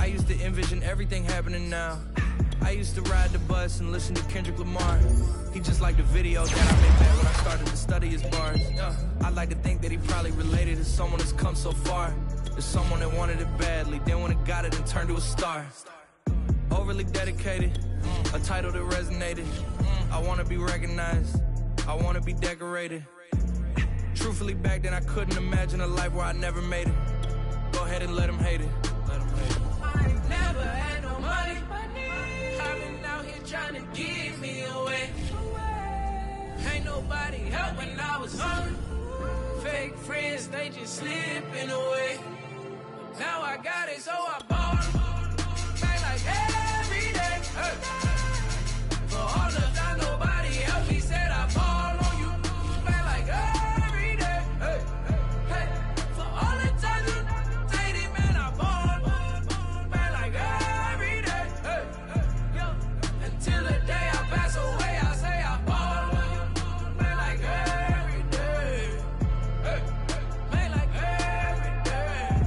used to envision everything happening now. I used to ride the bus and listen to Kendrick Lamar. He just like the video that I made back when I started to study his bars. I'd like to think that he probably related to someone that's come so far. There's someone that wanted it badly, then when it got it and turned to a star. Overly dedicated, a title that resonated. I wanna be recognized, I wanna be decorated. Truthfully, back then I couldn't imagine a life where I never made it. Go ahead and let him hate it. Let him hate it. I ain't never had no money. I've been out here trying to give me away. Ain't nobody help when I was hungry. Fake friends, they just slipping away. Now I got it, so I bought it. Pay like every day. Hey. For all the time nobody helped me, said I ball on you. Pay like every day. Hey. Hey. For all the time you dated, man, I ball. Pay like every day. Hey. Hey. Until the day I pass away, I say I ball on you. Pay like every day. Hey. Pay like every day.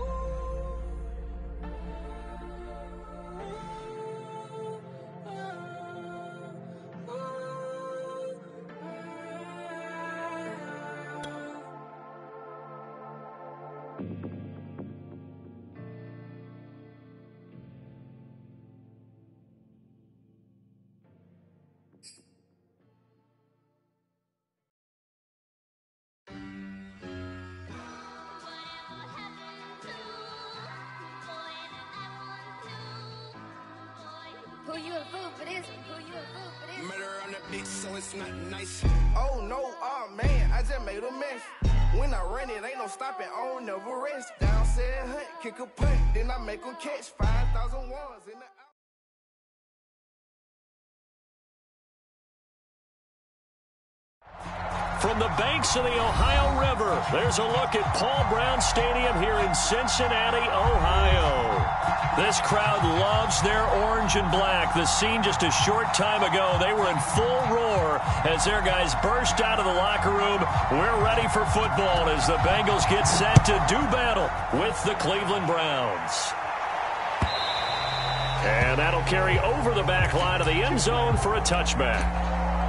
Who you a fool for this? Who you a fool for this? Murder on the beat, so it's not nice. Oh no, oh man, I just made a mess. When I run it, ain't no stopping, on never rest. Down said hunt, kick a punt, then I make them catch 5,000 ones in the From the banks of the Ohio River, there's a look at Paul Brown Stadium here in Cincinnati, Ohio. This crowd loves their orange and black. The scene just a short time ago, they were in full roar as their guys burst out of the locker room. We're ready for football as the Bengals get set to do battle with the Cleveland Browns. And that'll carry over the back line of the end zone for a touchback.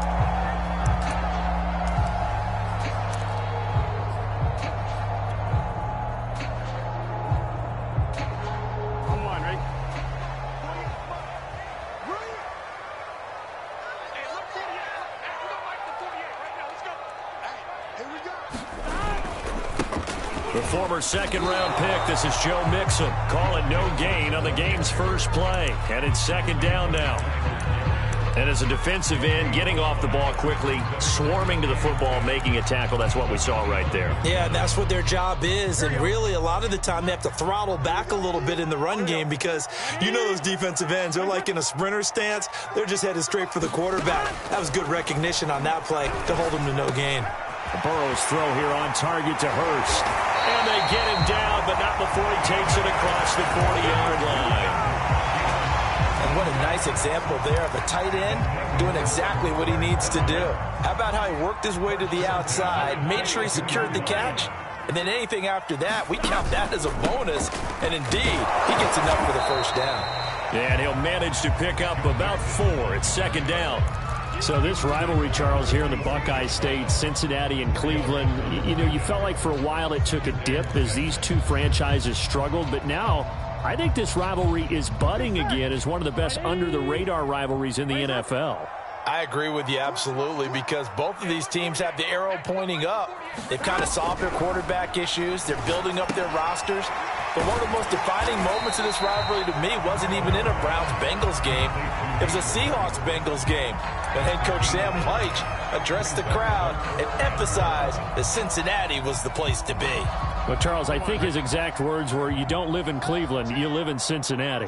The former second-round pick, this is Joe Mixon, calling no gain on the game's first play. And it's second down now. And as a defensive end, getting off the ball quickly, swarming to the football, making a tackle, that's what we saw right there. Yeah, and that's what their job is. And really, a lot of the time, they have to throttle back a little bit in the run game because you know those defensive ends, they're like in a sprinter stance. They're just headed straight for the quarterback. That was good recognition on that play to hold him to no gain. Burrow's throw here on target to Hurst. And they get him down, but not before he takes it across the 40-yard line. And what a nice example there of a tight end doing exactly what he needs to do. How about how he worked his way to the outside, made sure he secured the catch, and then anything after that, we count that as a bonus. And indeed, he gets enough for the first down. And he'll manage to pick up about 4. It's second down. So this rivalry, Charles, here in the Buckeye State, Cincinnati and Cleveland, you know, you felt like for a while it took a dip as these two franchises struggled. But now I think this rivalry is budding again as one of the best under-the-radar rivalries in the NFL. I agree with you absolutely because both of these teams have the arrow pointing up. They've kind of solved their quarterback issues. They're building up their rosters. But one of the most defining moments of this rivalry to me wasn't even in a Browns-Bengals game. It was a Seahawks-Bengals game. And head coach Sam Wyche addressed the crowd and emphasized that Cincinnati was the place to be. Well, Charles, I think his exact words were, you don't live in Cleveland, you live in Cincinnati.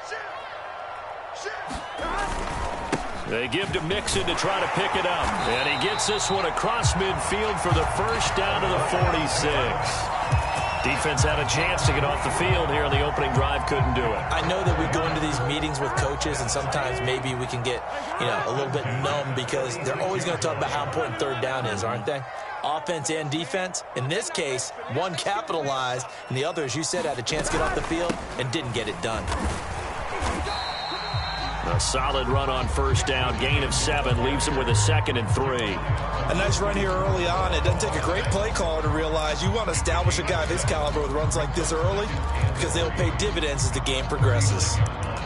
They give to Mixon to try to pick it up. And he gets this one across midfield for the first down to the 46. Defense had a chance to get off the field here on the opening drive, couldn't do it. I know that we go into these meetings with coaches, and sometimes maybe we can get, a little bit numb because they're always going to talk about how important third down is, aren't they? offense and defense. In this case, one capitalized, and the other, as you said, had a chance to get off the field and didn't get it done. A solid run on first down. Gain of 7 leaves him with a 2nd and 3. A nice run here early on. It doesn't take a great play caller to realize you want to establish a guy of his caliber with runs like this early because they'll pay dividends as the game progresses.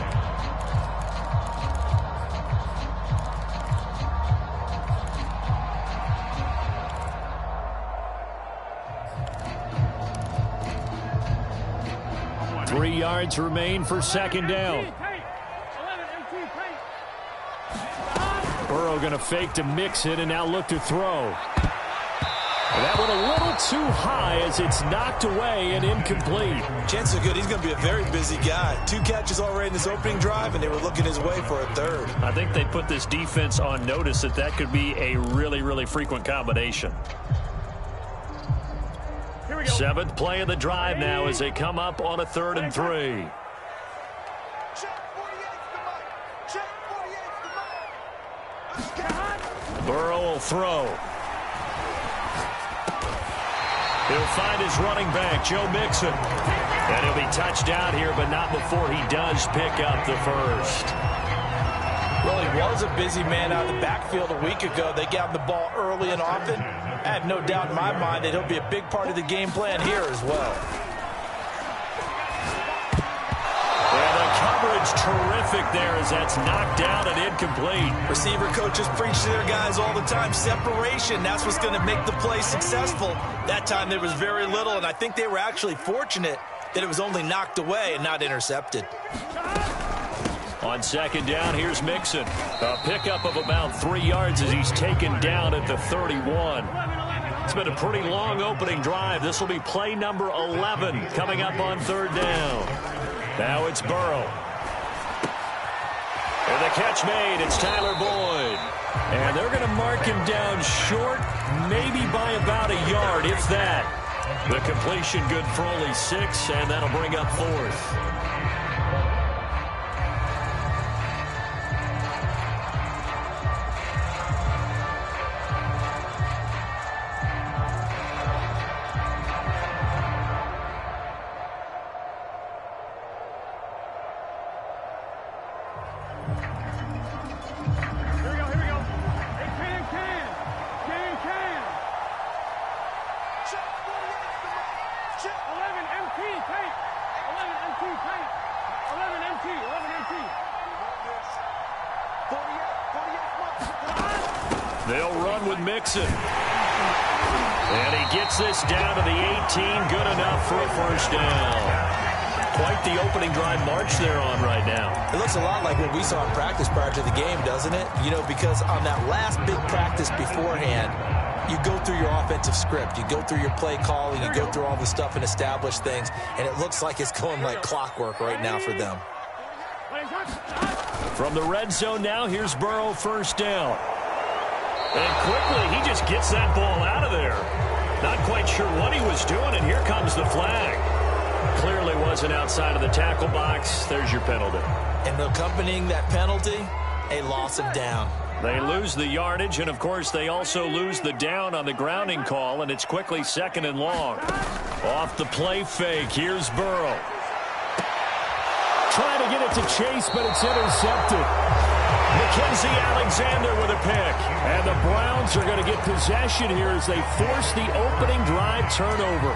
Three yards remain for second down. Burrow going to fake to Mixon and now look to throw. And that went a little too high as it's knocked away and incomplete. Chances are good he's going to be a very busy guy. 2 catches already in this opening drive, and they were looking his way for a 3rd. I think they put this defense on notice that could be a really, really frequent combination. 7th play of the drive now as they come up on a 3rd and 3. Burrow will throw. He'll find his running back, Joe Mixon. And he'll be touched down here, but not before he does pick up the first. Well, he was a busy man out of the backfield a week ago. They got the ball early and often. I have no doubt in my mind that he'll be a big part of the game plan here as well. And the coverage terrific there as that's knocked down and incomplete. Receiver coaches preach to their guys all the time. Separation, that's what's going to make the play successful. That time there was very little, and I think they were actually fortunate that it was only knocked away and not intercepted. On second down, here's Mixon. A pickup of about 3 yards as he's taken down at the 31. It's been a pretty long opening drive. This will be play number 11 coming up on 3rd down. Now it's Burrow. And the catch made. It's Tyler Boyd. And they're going to mark him down short, maybe by about a yard, if that. The completion good for only 6, and that'll bring up 4th. They'll run with Mixon. And he gets this down to the 18. Good enough for a first down. Quite the opening drive march they're on right now. It looks a lot like what we saw in practice prior to the game, doesn't it? You know, because on that last big practice beforehand, you go through your offensive script. You go through your play calling. You go through all the stuff and establish things. And it looks like it's going like clockwork right now for them. From the red zone now, here's Burrow, first down. And quickly, he just gets that ball out of there. Not quite sure what he was doing, and here comes the flag. Clearly wasn't outside of the tackle box. There's your penalty. And accompanying that penalty, a loss of down. They lose the yardage, and, of course, they also lose the down on the grounding call, and it's quickly 2nd and long. Off the play fake, here's Burrow. Trying to get it to Chase, but it's intercepted. Mackenzie Alexander with a pick. And the Browns are going to get possession here as they force the opening drive turnover.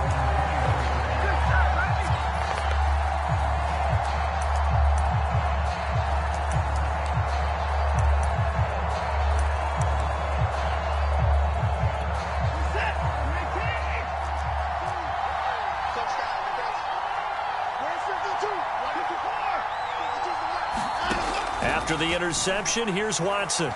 After the interception, here's Watson.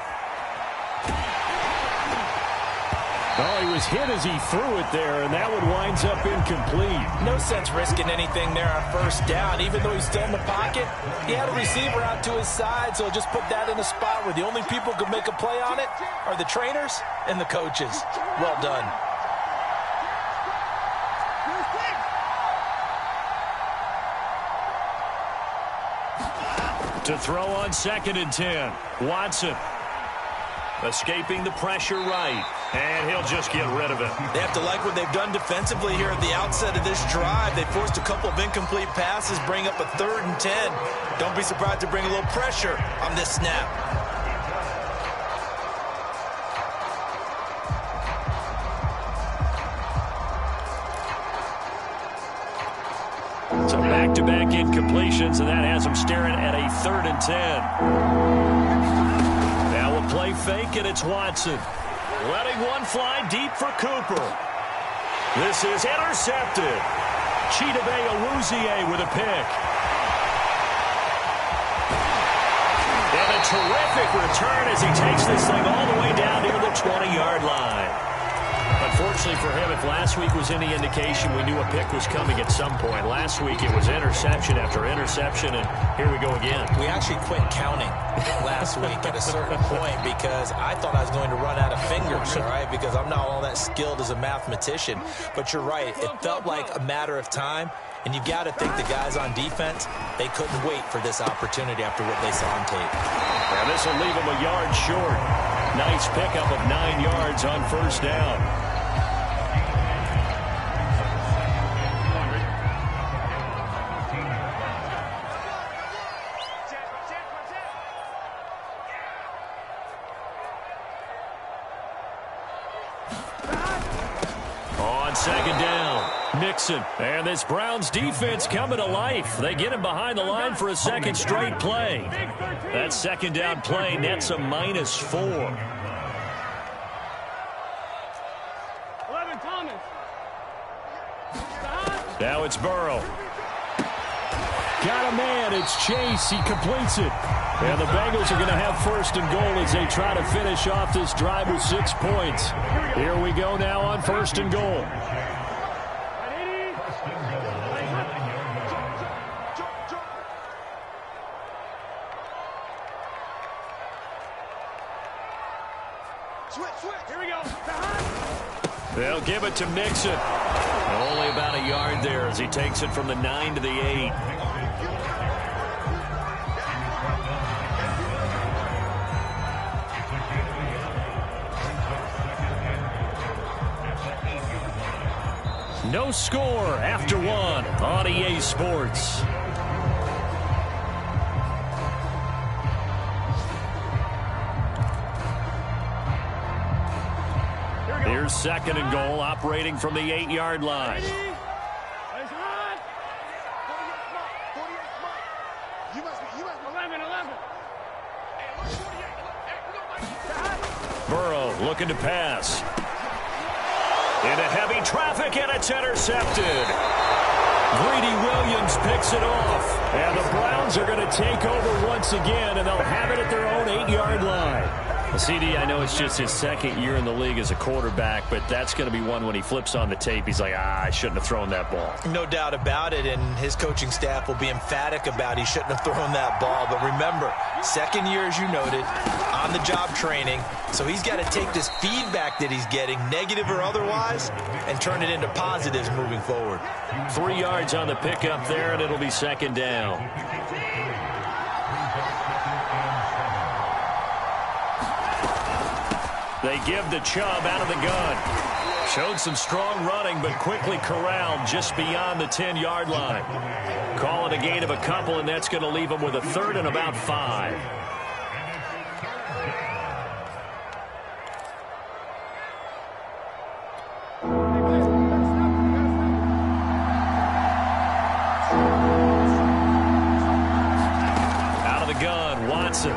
Oh, he was hit as he threw it there, and that one winds up incomplete. No sense risking anything there on first down. Even though he's still in the pocket, he had a receiver out to his side, so just put that in a spot where the only people who can make a play on it are the trainers and the coaches. Well done. To throw on 2nd and 10. Watson. Escaping the pressure right. And he'll just get rid of it. They have to like what they've done defensively here at the outset of this drive. They forced a couple of incomplete passes, bring up a 3rd and 10. Don't be surprised to bring a little pressure on this snap. So back-to-back incompletions, and that has them staring at a 3rd and 10. Now we'll play fake, and it's Watson. Letting one fly deep for Cooper. This is intercepted. Chidobe Awuzie with a pick. And a terrific return as he takes this thing all the way down near the 20-yard line. Unfortunately for him, if last week was any indication, we knew a pick was coming at some point. Last week it was interception after interception, and here we go again. We actually quit counting last week at a certain point because I thought I was going to run out of fingers, all right, because I'm not all that skilled as a mathematician. But you're right. It felt like a matter of time, and you've got to think the guys on defense, they couldn't wait for this opportunity after what they saw on tape. And this will leave them a yard short. Nice pickup of 9 yards on 1st down. On 2nd down, Mixon. And this Browns defense coming to life. They get him behind the line for a 2nd straight play. That 2nd down play nets a -4. Now it's Burrow. Got a man. It's Chase. He completes it. And the Bengals are going to have 1st and goal as they try to finish off this drive with 6 points. Here we go now on 1st and goal. Here we go. They'll give it to Mixon. Only about a yard there as he takes it from the 9 to the 8. No score after 1 on EA Sports. Here's 2nd and goal, operating from the 8-yard line. Burrow looking to pass. Into heavy traffic, and it's intercepted. Greedy Williams picks it off. And the Browns are going to take over once again, and they'll have it at their own 8-yard line. Well, CD, I know it's just his 2nd year in the league as a quarterback, but that's going to be one when he flips on the tape. He's like, I shouldn't have thrown that ball. No doubt about it, and his coaching staff will be emphatic about he shouldn't have thrown that ball. But remember, 2nd year, as you noted, on-the-job training, so he's got to take this feedback that he's getting, negative or otherwise, and turn it into positives moving forward. 3 yards on the pickup there, and it'll be 2nd down. They give the Chubb out of the gun. Showed some strong running, but quickly corralled just beyond the 10-yard line. Call it a gain of a couple, and that's going to leave them with a 3rd and about 5. Out of the gun, Watson.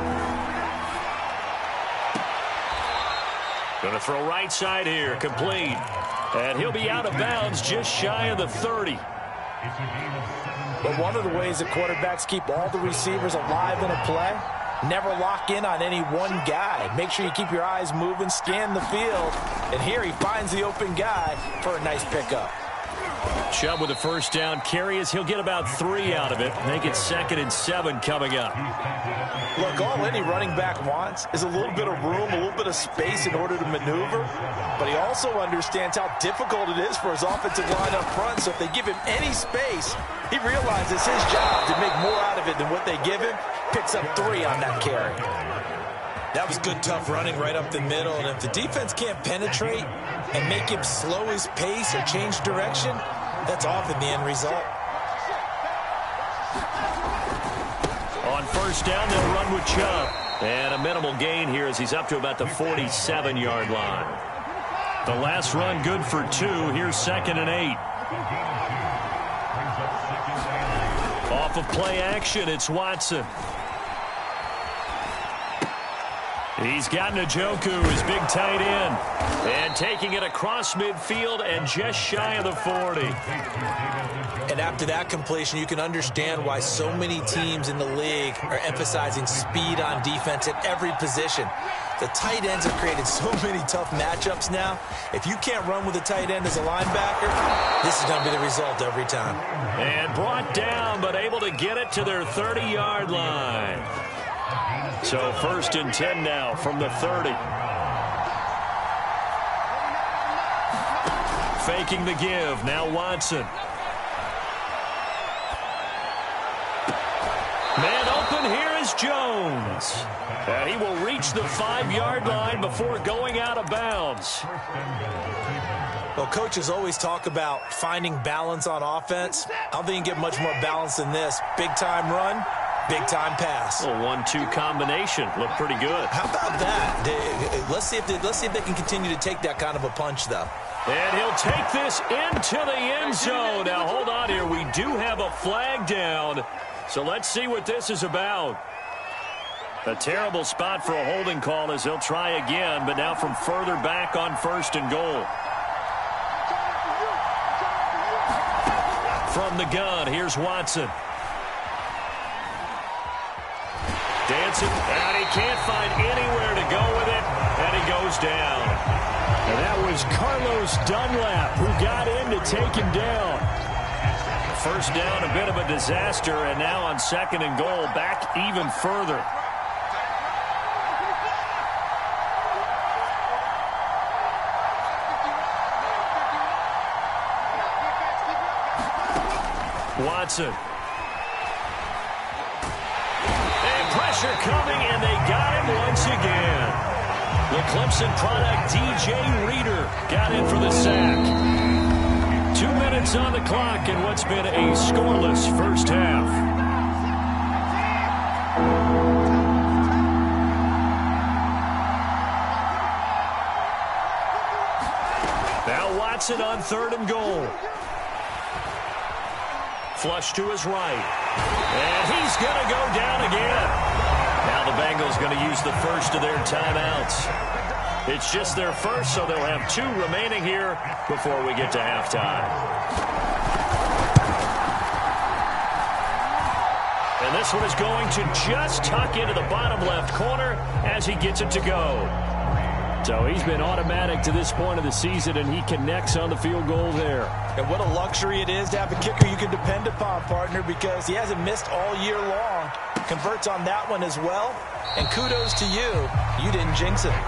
Going to throw right side here, complete. And he'll be out of bounds just shy of the 30. But one of the ways that quarterbacks keep all the receivers alive in a play, never lock in on any one guy. Make sure you keep your eyes moving, scan the field. And here he finds the open guy for a nice pickup. Chubb with a 1st down carry as he'll get about 3 out of it. Make it 2nd and 7 coming up. Look, all any running back wants is a little bit of room, a little bit of space in order to maneuver. But he also understands how difficult it is for his offensive line up front. So if they give him any space, he realizes his job to make more out of it than what they give him. Picks up 3 on that carry. That was good, tough running right up the middle. And if the defense can't penetrate and make him slow his pace or change direction, that's often the end result. On first down, they'll run with Chubb. And a minimal gain here as he's up to about the 47-yard line. The last run good for 2. Here's 2nd and 8. Off of play action, it's Watson. He's got Njoku, his big tight end. And taking it across midfield and just shy of the 40. And after that completion, you can understand why so many teams in the league are emphasizing speed on defense at every position. The tight ends have created so many tough matchups now. If you can't run with a tight end as a linebacker, this is going to be the result every time. And brought down, but able to get it to their 30-yard line. So 1st and 10 now from the 30. Faking the give. Now Watson. Man open, here is Jones. And he will reach the 5-yard line before going out of bounds. Well, coaches always talk about finding balance on offense. I don't think you can get much more balance than this. Big-time run, big-time pass. A 1-2 combination. Looked pretty good. How about that? Let's see if they can continue to take that kind of a punch, though. And he'll take this into the end zone. Now, hold on here. We do have a flag down. So let's see what this is about. A terrible spot for a holding call as they'll try again, but now from further back on 1st and goal. From the gun, here's Watson. Dancing, and he can't find anywhere to go with it, and he goes down. And that was Carlos Dunlap who got in to take him down. First down, a bit of a disaster, and now on 2nd and goal, back even further. Watson. And pressure coming, and they got him once again. The Clemson product, DJ Reader, got in for the sack. 2 minutes on the clock in what's been a scoreless first half. Now Watson on 3rd and goal. Flush to his right. And he's going to go down again. Now the Bengals going to use the first of their timeouts. It's just their first, so they'll have 2 remaining here before we get to halftime. And this one is going to just tuck into the bottom left corner as he gets it to go. So he's been automatic to this point of the season, and he connects on the field goal there. And what a luxury it is to have a kicker you can depend upon, partner, because he hasn't missed all year long. Converts on that one as well. And kudos to you. You didn't jinx it.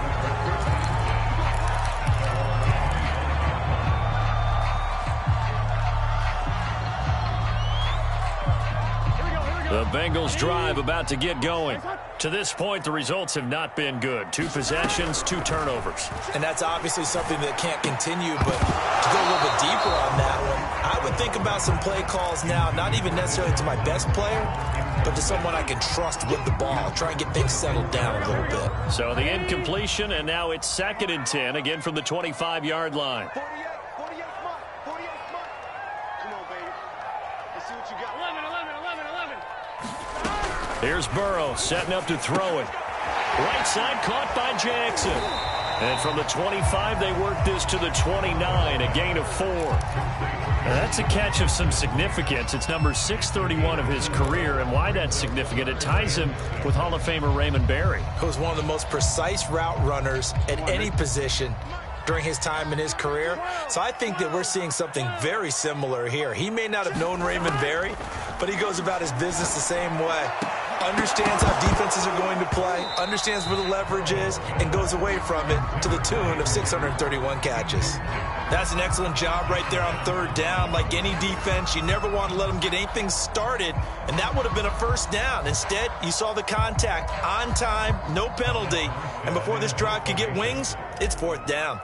The Bengals drive about to get going. To this point, the results have not been good. 2 possessions, 2 turnovers. And that's obviously something that can't continue, but to go a little bit deeper on that one, I would think about some play calls now, not even necessarily to my best player, but to someone I can trust with the ball. Try and get things settled down a little bit. So the incompletion, and now it's 2nd and 10, again from the 25-yard line. 48 smart. Come on, baby. Let's see what you got. 11. Here's Burrow setting up to throw it. Right side caught by Jackson. And from the 25, they work this to the 29, a gain of 4. Now that's a catch of some significance. It's number 631 of his career, and why that's significant, it ties him with Hall of Famer Raymond Berry. Who was one of the most precise route runners at any position during his time in his career. So I think that we're seeing something very similar here. He may not have known Raymond Berry, but he goes about his business the same way. understands how defenses are going to play, understands where the leverage is, and goes away from it to the tune of 631 catches. That's an excellent job right there on third down. Like any defense, you never want to let them get anything started, and that would have been a first down. Instead, you saw the contact on time, no penalty, and before this drive could get wings, it's fourth down.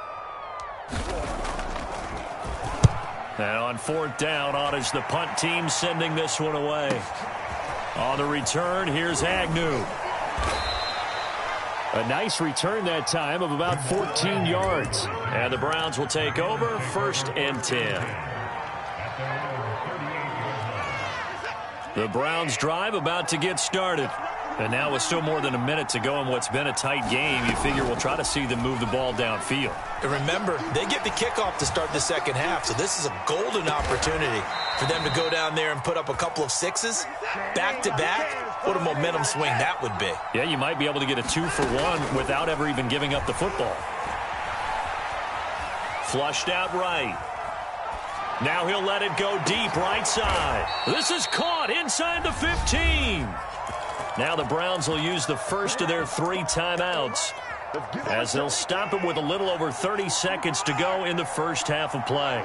And on fourth down, on is the punt team sending this one away. On the return, here's Agnew. A nice return that time of about 14 yards. And the Browns will take over, 1st and 10. The Browns drive about to get started. And now with still more than a minute to go in what's been a tight game, you figure we'll try to see them move the ball downfield. And remember, they get the kickoff to start the second half, so this is a golden opportunity for them to go down there and put up a couple of sixes back-to-back. What a momentum swing that would be. Yeah, you might be able to get a 2-for-1 without ever even giving up the football. Flushed out right. Now he'll let it go deep right side. This is caught inside the 15. Now the Browns will use the first of their 3 timeouts as they'll stop it with a little over 30 seconds to go in the first half of play.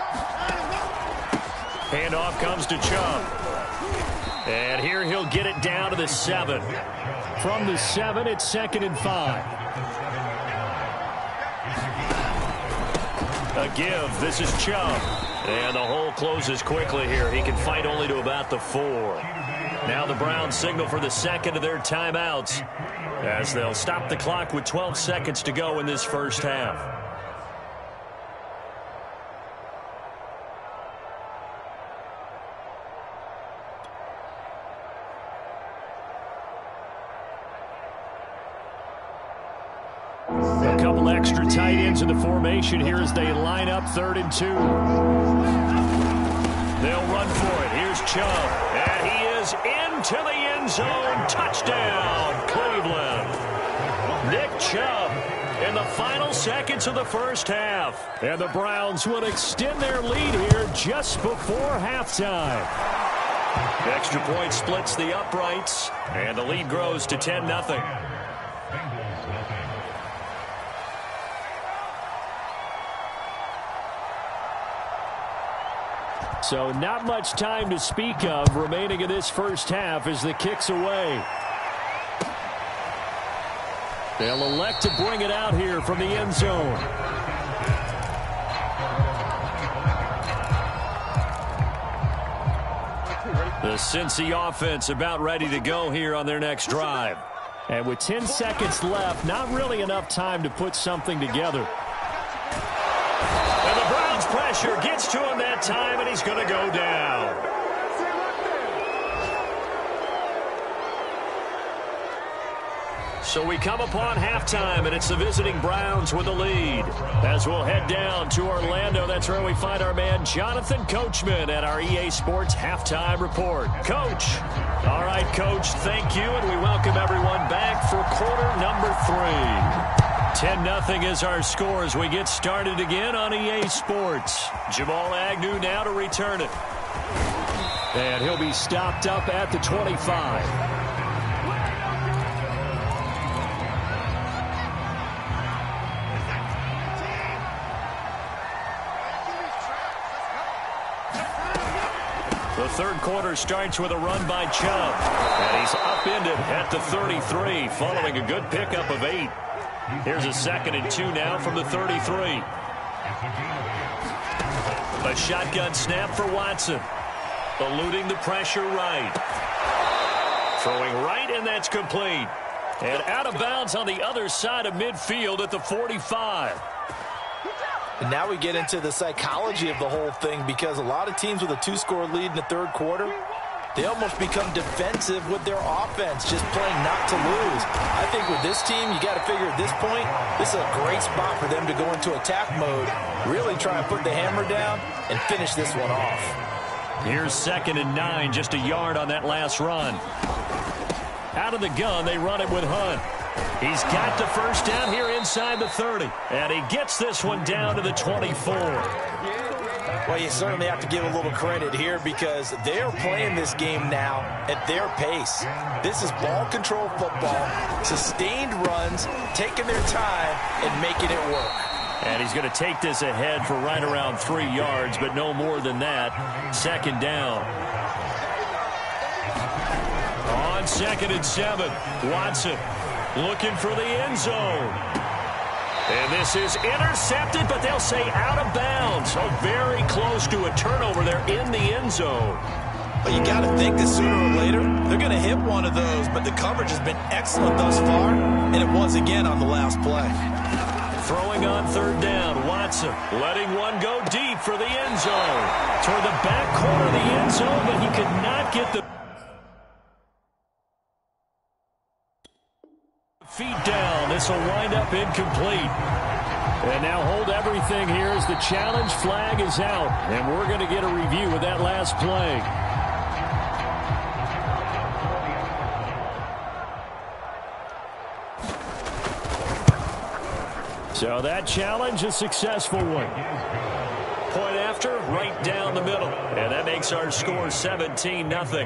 Handoff comes to Chubb. And here he'll get it down to the 7. From the 7, it's 2nd and 5. A give. This is Chubb. And the hole closes quickly here. He can fight only to about the 4. Now the Browns signal for the second of their timeouts as they'll stop the clock with 12 seconds to go in this first half. A couple extra tight ends in the formation here as they line up 3rd and 2. They'll run for it. Here's Chubb. And he is into the end zone. Touchdown, Cleveland. Nick Chubb in the final seconds of the first half. And the Browns will extend their lead here just before halftime. Extra point splits the uprights, and the lead grows to 10-0. So not much time to speak of remaining in this first half as the kick's away. They'll elect to bring it out here from the end zone. The Cincy offense about ready to go here on their next drive. And with 10 seconds left, not really enough time to put something together. And the Browns pressure gets to him that time, and he's going to go down. So we come upon halftime, and it's the visiting Browns with the lead. As we'll head down to Orlando, that's where we find our man Jonathan Coachman at our EA Sports Halftime Report. Coach. All right, Coach, thank you, and we welcome everyone back for quarter number 3. 10-0 is our score as we get started again on EA Sports. Jamal Agnew now to return it. And he'll be stopped up at the 25. The third quarter starts with a run by Chubb. And he's upended at the 33 following a good pickup of 8. Here's a 2nd and 2 now from the 33. A shotgun snap for Watson. Eluding the pressure right. Throwing right, and that's complete. And out of bounds on the other side of midfield at the 45. And now we get into the psychology of the whole thing, because a lot of teams with a 2-score lead in the third quarter, they almost become defensive with their offense, just playing not to lose. I think with this team, you got to figure at this point, this is a great spot for them to go into attack mode, really try and put the hammer down and finish this one off. Here's 2nd and 9, just a yard on that last run. Out of the gun, they run it with Hunt. He's got the first down here inside the 30, and he gets this one down to the 24. Well, you certainly have to give a little credit here because they're playing this game now at their pace. This is ball control football, sustained runs, taking their time and making it work. And he's going to take this ahead for right around 3 yards, but no more than that. Second down. On 2nd and 7, Watson looking for the end zone. And this is intercepted, but they'll say out of bounds. Oh, very close to a turnover there in the end zone. But you got to think that sooner or later, they're going to hit one of those. But the coverage has been excellent thus far, and it was again on the last play. Throwing on 3rd down, Watson letting one go deep for the end zone. Toward the back corner of the end zone, but he could not get the feet down. This will wind up incomplete. And now hold everything here as the challenge flag is out. And we're going to get a review of that last play. So that challenge, a successful one. Point after, right down the middle. And that makes our score 17-0.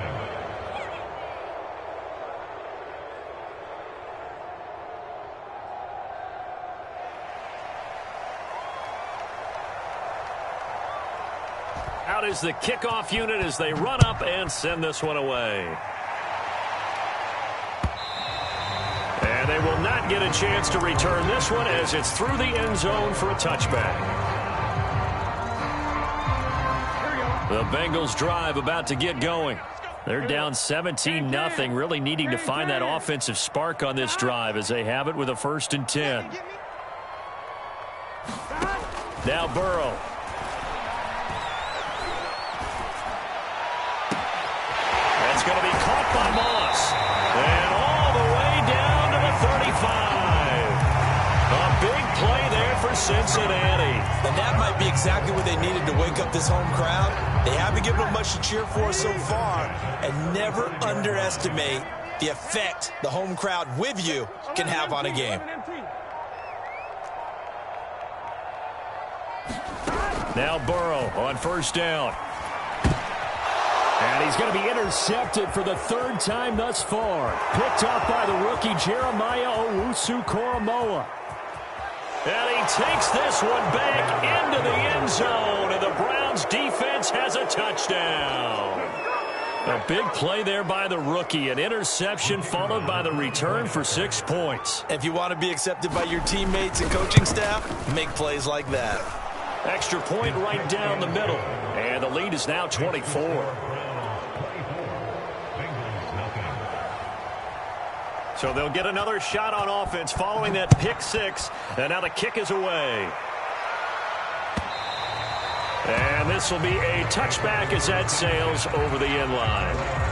Out is the kickoff unit as they run up and send this one away. And they will not get a chance to return this one as it's through the end zone for a touchback. The Bengals drive about to get going. They're down 17-0, really needing to find that offensive spark on this drive as they have it with a 1st and 10. Now Burrow. That's going to be caught by Moss. And all the way down to the 35. A big play there for Cincinnati. And that might be exactly what they needed to wake up this home crowd. They haven't given them much to cheer for so far. And never underestimate the effect the home crowd with you can have on a game. Now Burrow on 1st down. And he's going to be intercepted for the 3rd time thus far. Picked up by the rookie Jeremiah Owusu-Koramoah. And he takes this one back into the end zone. And the Browns defense has a touchdown. A big play there by the rookie. An interception followed by the return for 6 points. If you want to be accepted by your teammates and coaching staff, make plays like that. Extra point right down the middle. And the lead is now 24. So they'll get another shot on offense following that pick 6. And now the kick is away. And this will be a touchback as that sails over the end line.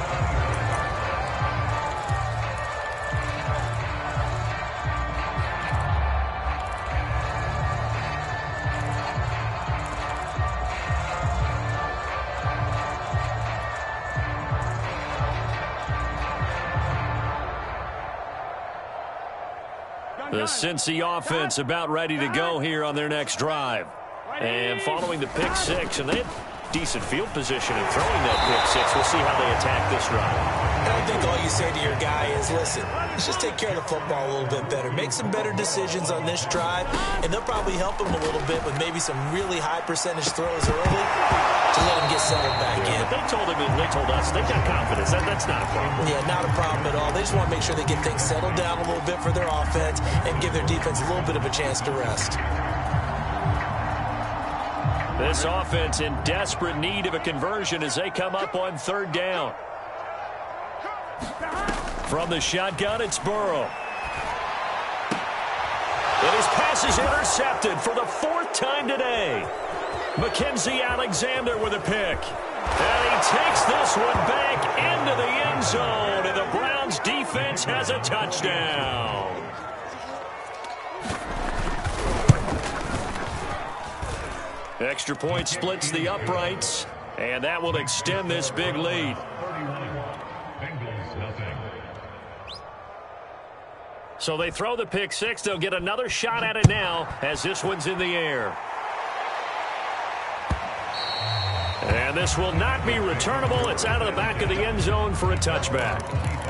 The Cincy offense about ready to go here on their next drive. And following the pick 6, and they had decent field position in throwing that pick 6. We'll see how they attack this drive. I think all you say to your guy is, listen, let's just take care of the football a little bit better. Make some better decisions on this drive, and they'll probably help him a little bit with maybe some really high percentage throws early to let him get settled back in. But they told us they've got confidence. That's not a problem. Yeah, not a problem at all. They just want to make sure they get things settled down a little bit for their offense and give their defense a little bit of a chance to rest. This offense in desperate need of a conversion as they come up on 3rd down. From the shotgun, it's Burrow. And his pass is intercepted for the 4th time today. Mackenzie Alexander with a pick. And he takes this one back into the end zone. And the Browns defense has a touchdown. Extra point splits the uprights, and that will extend this big lead. So they throw the pick 6. They'll get another shot at it now as this one's in the air. And this will not be returnable. It's out of the back of the end zone for a touchback.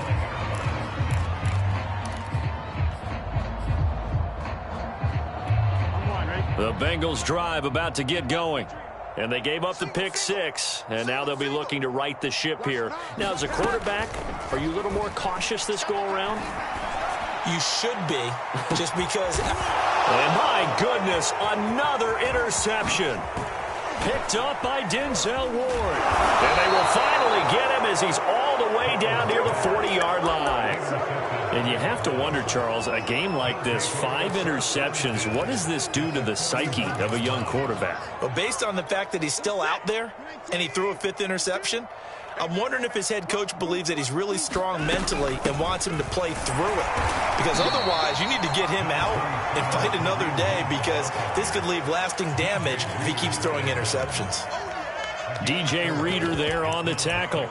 The Bengals drive about to get going. And they gave up the pick 6, and now they'll be looking to right the ship here. Now, as a quarterback, are you a little more cautious this go-around? You should be, just because. And my goodness, another interception. Picked up by Denzel Ward. And they will finally get him as he's all the way down near the 40-yard line. And you have to wonder, Charles, a game like this, 5 interceptions, what does this do to the psyche of a young quarterback? Well, based on the fact that he's still out there and he threw a 5th interception, I'm wondering if his head coach believes that he's really strong mentally and wants him to play through it. Because otherwise, you need to get him out and fight another day, because this could leave lasting damage if he keeps throwing interceptions. DJ Reader there on the tackle.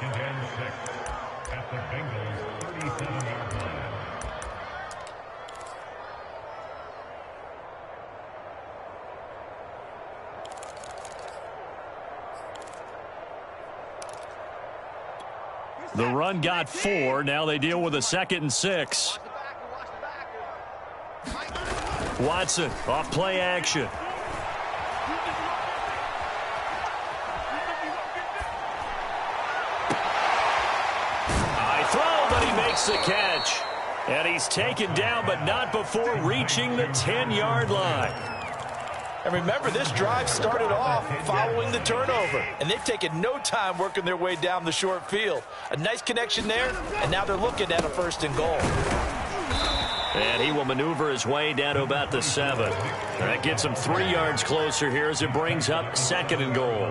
The run got 4. Now they deal with a 2nd and 6. Watson off play action. High throw, but he makes the catch. And he's taken down, but not before reaching the 10-yard line. And remember, this drive started off following the turnover, and they've taken no time working their way down the short field. A nice connection there, and now they're looking at a 1st and goal. And he will maneuver his way down to about the 7. That gets him 3 yards closer here as it brings up 2nd and goal.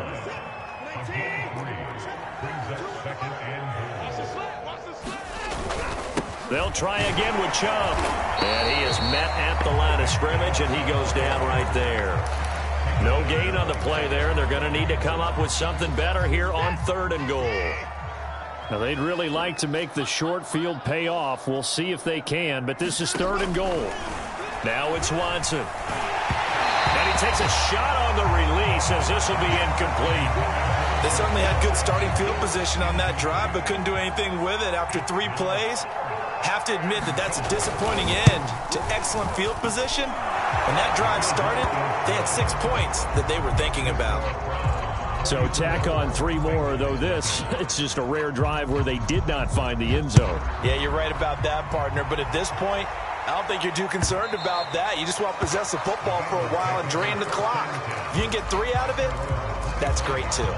They'll try again with Chubb. And he is met at the line of scrimmage, and he goes down right there. No gain on the play there. They're going to need to come up with something better here on 3rd and goal. Now, they'd really like to make the short field pay off. We'll see if they can, but this is 3rd and goal. Now it's Watson. And he takes a shot on the release as this will be incomplete. They certainly had good starting field position on that drive, but couldn't do anything with it after 3 plays. Have to admit that that's a disappointing end to excellent field position. When that drive started, they had 6 points that they were thinking about. So tack on 3 more, though this, it's just a rare drive where they did not find the end zone. Yeah, you're right about that, partner. But at this point, I don't think you're too concerned about that. You just want to possess the football for a while and drain the clock. If you can get 3 out of it, that's great too.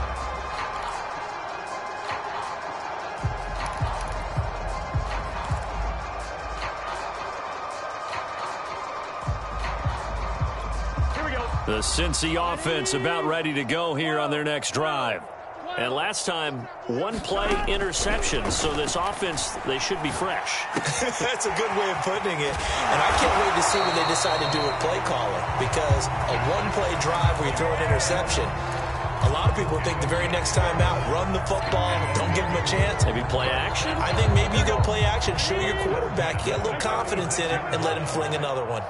The Cincy offense about ready to go here on their next drive. And last time, 1 play interception, so this offense, they should be fresh. That's a good way of putting it. And I can't wait to see what they decide to do with play calling, because a 1-play drive where you throw an interception, a lot of people think the very next time out, run the football, don't give them a chance. Maybe play action? I think maybe you go play action, show your quarterback you got a little confidence in it, and let him fling another one.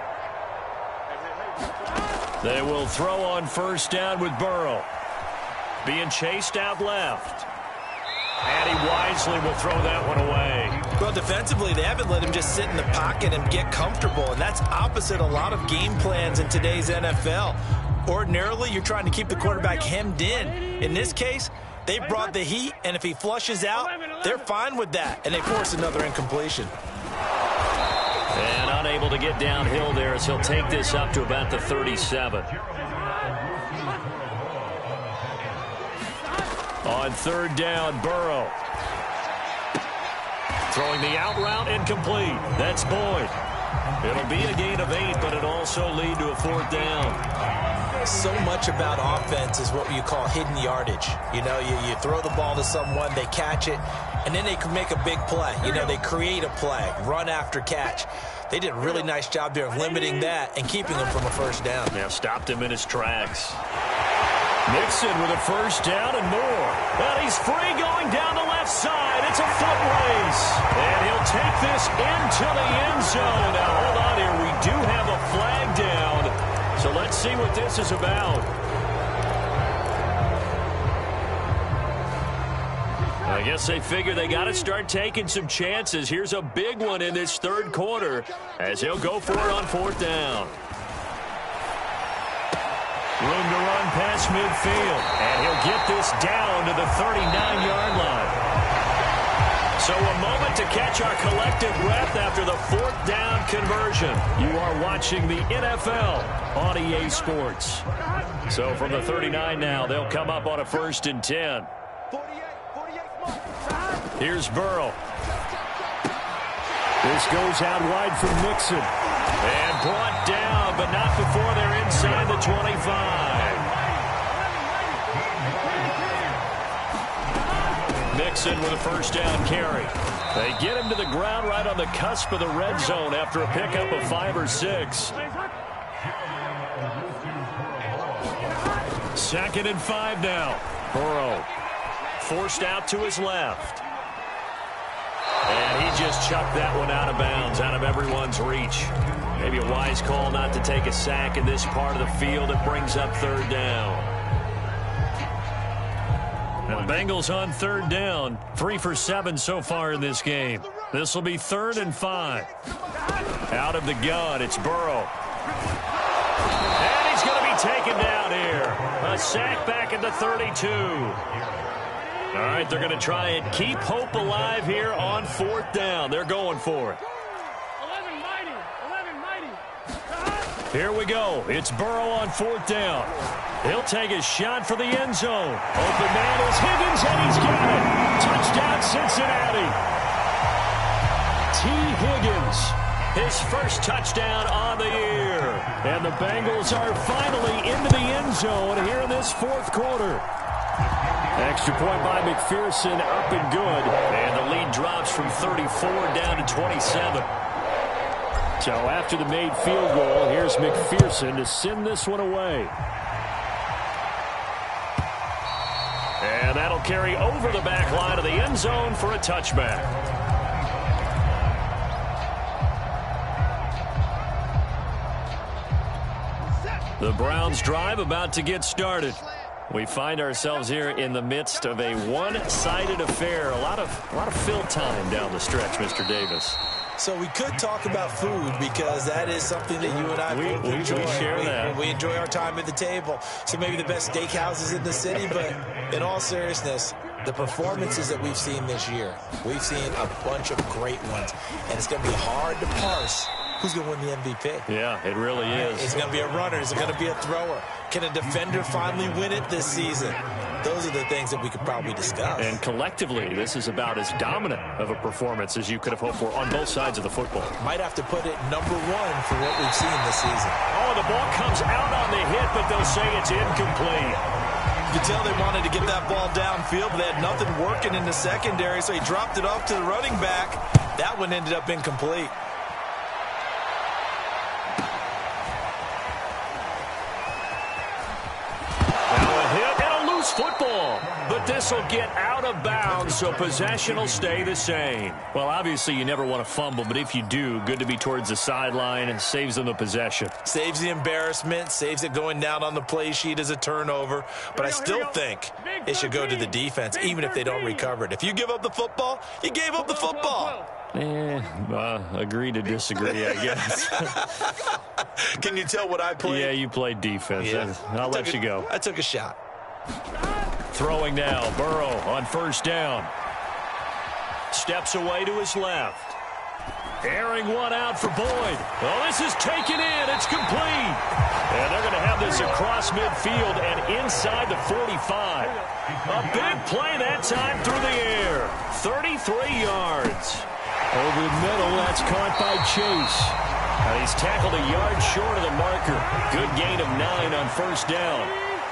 They will throw on 1st down with Burrow. Being chased out left. And he wisely will throw that one away. Well, defensively, they haven't let him just sit in the pocket and get comfortable, and that's opposite a lot of game plans in today's NFL. Ordinarily, you're trying to keep the quarterback hemmed in. In this case, they brought the heat, and if he flushes out, they're fine with that, and they force another incompletion. And unable to get downhill there as he'll take this up to about the 37. On 3rd down, Burrow. Throwing the out route incomplete. That's Boyd. It'll be a gain of 8, but it'll also lead to a 4th down. So much about offense is what you call hidden yardage. You know, you throw the ball to someone, they catch it, and then they can make a big play. You know, they create a play, run after catch. They did a really nice job there of limiting that and keeping him from a 1st down. Yeah, stopped him in his tracks. Mixon with a 1st down and more. And he's free going down the left side. It's a foot race. And he'll take this into the end zone. Now, hold on here. We do have a flag down. So let's see what this is about. I guess they figure they got to start taking some chances. Here's a big one in this third quarter as he'll go for it on 4th down. Room to run past midfield, and he'll get this down to the 39-yard line. So a moment to catch our collective breath after the 4th down conversion. You are watching the NFL on EA Sports. So from the 39 now, they'll come up on a 1st and 10. Here's Burrow. This goes out wide from Mixon. And brought down, but not before they're inside the 25. Mixon with a 1st down carry. They get him to the ground right on the cusp of the red zone after a pickup of 5 or 6. 2nd and 5 now. Burrow forced out to his left. And he just chucked that one out of bounds, out of everyone's reach. Maybe a wise call not to take a sack in this part of the field. It brings up 3rd down. Now the Bengals on 3rd down. 3 for 7 so far in this game. This will be 3rd and 5. Out of the gun, it's Burrow. And he's going to be taken down here. A sack back at the 32. All right, they're going to try and keep hope alive here on 4th down. They're going for it. Here we go. It's Burrow on 4th down. He'll take a shot for the end zone. Open man is Higgins, and he's got it. Touchdown, Cincinnati. T. Higgins, his first touchdown on the year. And the Bengals are finally into the end zone here in this 4th quarter. Extra point by McPherson, up and good. And the lead drops from 34 down to 27. So after the made field goal, here's McPherson to send this one away. And that'll carry over the back line of the end zone for a touchback. The Browns drive about to get started. We find ourselves here in the midst of a one-sided affair. A lot of fill time down the stretch, Mr. Davis. So we could talk about food because that is something that you and I both enjoy. We share that. We enjoy our time at the table. So maybe the best steakhouses in the city, but in all seriousness, the performances that we've seen this year, we've seen a bunch of great ones, and it's going to be hard to parse who's going to win the MVP. Yeah, it really is. Is it going to be a runner? Is it going to be a thrower? Can a defender finally win it this season? Those are the things that we could probably discuss. And collectively, this is about as dominant of a performance as you could have hoped for on both sides of the football. Might have to put it #1 for what we've seen this season. Oh, the ball comes out on the hit, but they'll say it's incomplete. You could tell they wanted to get that ball downfield, but they had nothing working in the secondary, so he dropped it off to the running back. That one ended up incomplete. Football, but this will get out of bounds, so possession will stay the same. Well, obviously you never want to fumble, but if you do, good to be towards the sideline and saves them the possession. Saves the embarrassment, saves it going down on the play sheet as a turnover, but I still think it should go to the defense, even if they don't recover it. If you give up the football, you gave up the football. Agree to disagree, I guess. Can you tell what I played? Yeah, you played defense. Yeah. I'll let you go. I took a shot. Throwing now, Burrow on 1st down. Steps away to his left. Airing one out for Boyd. Well, this is taken in. It's complete. And they're going to have this across midfield and inside the 45. A big play that time through the air. 33 yards. Over the middle, that's caught by Chase. And he's tackled a yard short of the marker. Good gain of 9 on 1st down.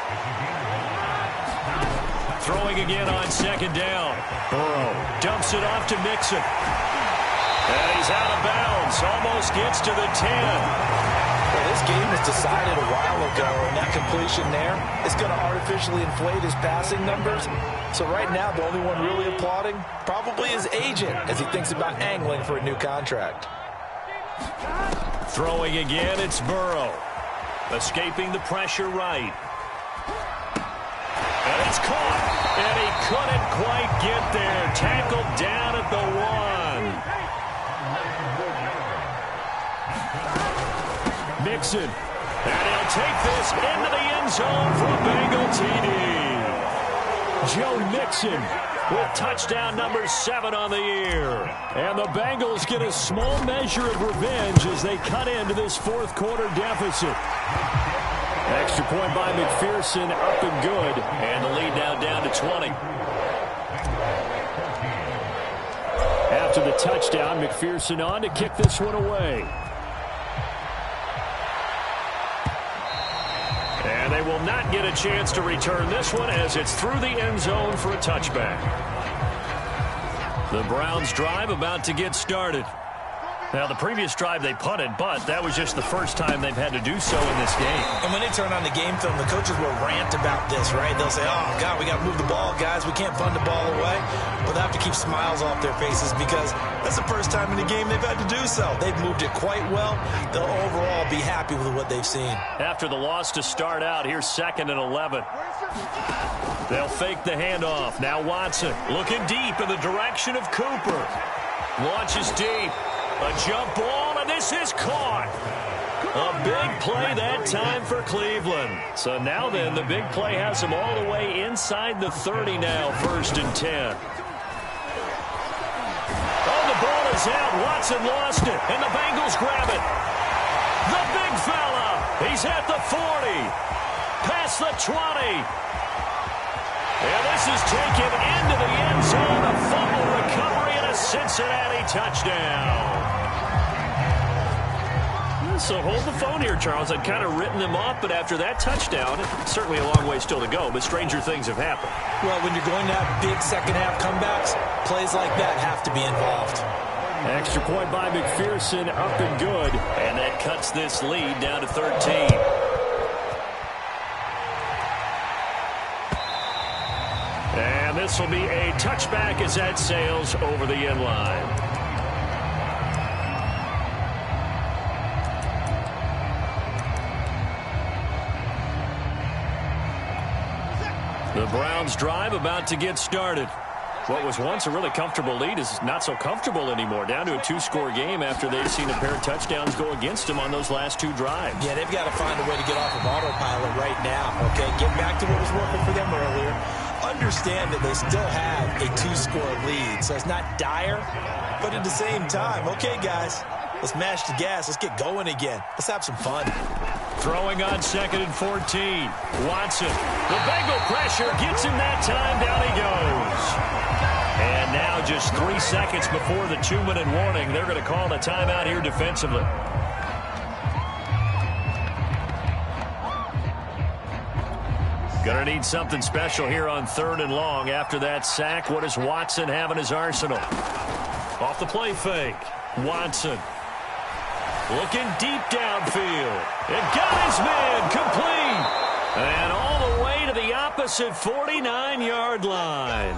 Throwing again on 2nd down. Burrow dumps it off to Mixon. And he's out of bounds. Almost gets to the 10. Well, this game was decided a while ago, and that completion there is going to artificially inflate his passing numbers. So right now, the only one really applauding probably his agent as he thinks about angling for a new contract. Throwing again, it's Burrow. Escaping the pressure right. And it's caught. And he couldn't quite get there. Tackled down at the 1. Mixon. And he'll take this into the end zone for a Bengal TD. Joe Mixon with touchdown number 7 on the year. And the Bengals get a small measure of revenge as they cut into this fourth quarter deficit. Extra point by McPherson, up and good. And the lead now down to 20. After the touchdown, McPherson on to kick this one away. And they will not get a chance to return this one as it's through the end zone for a touchback. The Browns drive about to get started. Now, the previous drive they punted, but that was just the first time they've had to do so in this game. And when they turn on the game film, the coaches will rant about this, right? They'll say, oh, God, we got to move the ball, guys. We can't punt the ball away. But they have to keep smiles off their faces because that's the first time in the game they've had to do so. They've moved it quite well. They'll overall be happy with what they've seen. After the loss to start out, here's 2nd and 11. They'll fake the handoff. Now Watson looking deep in the direction of Cooper. Launches deep. A jump ball, and this is caught. A big play that time for Cleveland. So now then, the big play has them all the way inside the 30 now, 1st and 10. Oh, the ball is out. Watson lost it, and the Bengals grab it. The big fella. He's at the 40. Past the 20. And this is taken into the end zone. A fumble recovery and a Cincinnati touchdown. So hold the phone here, Charles. I'd kind of written them off, but after that touchdown, certainly a long way still to go, but stranger things have happened. Well, when you're going to have big second-half comebacks, plays like that have to be involved. Extra point by McPherson, up and good. And that cuts this lead down to 13. And this will be a touchback as that sails over the end line. The Browns drive about to get started. What was once a really comfortable lead is not so comfortable anymore. Down to a 2-score game after they've seen a pair of touchdowns go against them on those last 2 drives. Yeah, they've got to find a way to get off of autopilot right now, okay? Get back to what was working for them earlier. Understand that they still have a 2-score lead, so it's not dire, but at the same time, okay, guys, let's mash the gas. Let's get going again. Let's have some fun. Throwing on 2nd and 14. Watson. The Bengal pressure gets him that time. Down he goes. And now just 3 seconds before the 2-minute warning, they're going to call a timeout here defensively. Going to need something special here on 3rd and long. After that sack, what does Watson have in his arsenal? Off the play fake. Watson. Looking deep downfield. And got his man complete. And all the way to the opposite 49-yard line.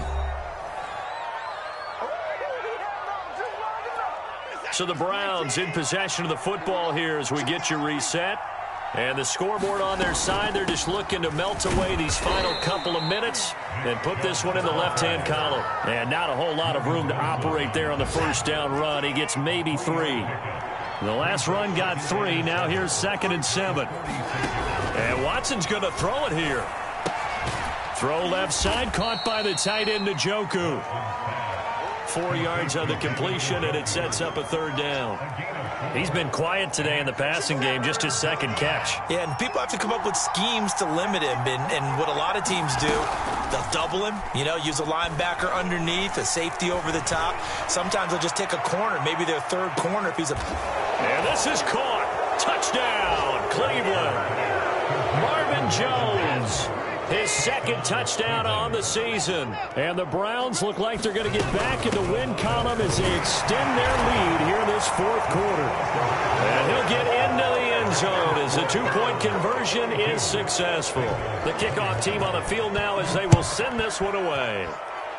So the Browns in possession of the football here as we get you reset. And the scoreboard on their side, they're just looking to melt away these final couple of minutes and put this one in the left-hand column. And not a whole lot of room to operate there on the first down run. He gets maybe 3. The last run got 3. Now here's 2nd and 7. And Watson's going to throw it here. Throw left side, caught by the tight end Njoku. 4 yards on the completion, and it sets up a 3rd down. He's been quiet today in the passing game, just his 2nd catch. Yeah, and people have to come up with schemes to limit him. And what a lot of teams do, they'll double him, use a linebacker underneath, a safety over the top. Sometimes they'll just take a corner, maybe their 3rd corner if he's a... And this is caught. Touchdown, Cleveland. Marvin Jones. His 2nd touchdown on the season. And the Browns look like they're going to get back in the win column as they extend their lead here in this 4th quarter. And he'll get into the end zone as the 2-point conversion is successful. The kickoff team on the field now as they will send this one away.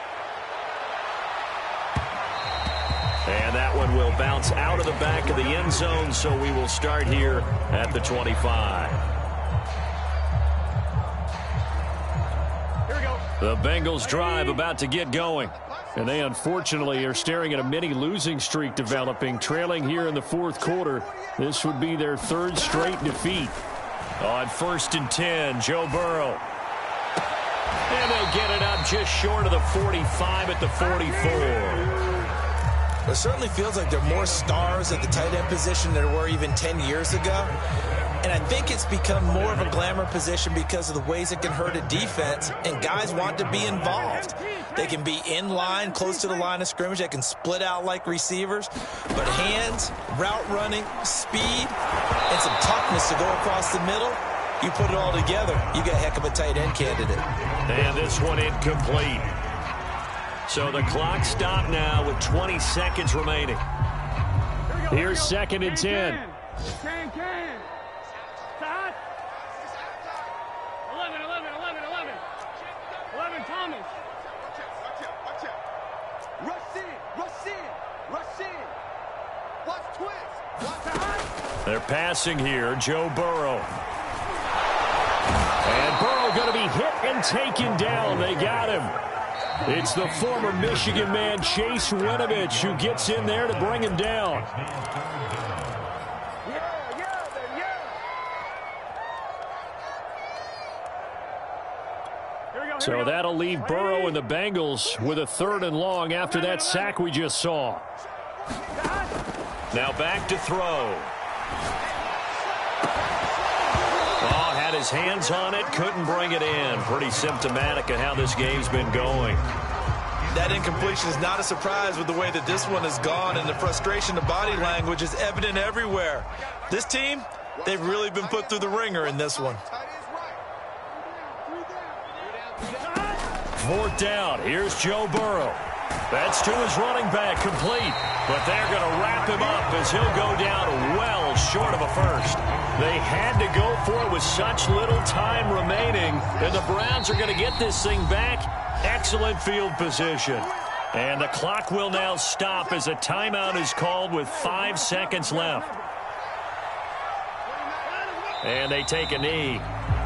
And that one will bounce out of the back of the end zone, so we will start here at the 25. Here we go. The Bengals drive about to get going. And they unfortunately are staring at a mini losing streak developing, trailing here in the fourth quarter. This would be their third straight defeat. On 1st and 10, Joe Burrow. And they'll get it up just short of the 45 at the 44. It certainly feels like there are more stars at the tight end position than there were even 10 years ago. And I think it's become more of a glamour position because of the ways it can hurt a defense, and guys want to be involved. They can be in line, close to the line of scrimmage. They can split out like receivers. But hands, route running, speed, and some toughness to go across the middle, you put it all together, you got a heck of a tight end candidate. And this one incomplete. So the clock stopped now with 20 seconds remaining. Here's 2nd and 10. 11, Thomas. Rush in. Watch twist. Watch the high. They're passing here, Joe Burrow. And Burrow going to be hit and taken down. They got him. It's the former Michigan man, Chase Winovich, who gets in there to bring him down. So that'll leave Burrow and the Bengals with a 3rd and long after that sack we just saw. Now back to throw. Oh, had his hands on it, couldn't bring it in. Pretty symptomatic of how this game's been going. That incompletion is not a surprise with the way that this one has gone, and the frustration, the body language is evident everywhere. This team, they've really been put through the ringer in this one. 4th down. Here's Joe Burrow. That's to his running back, complete. But they're going to wrap him up as he'll go down well short of a first. They had to go for it with such little time remaining. And the Browns are going to get this thing back. Excellent field position. And the clock will now stop as a timeout is called with 5 seconds left. And they take a knee.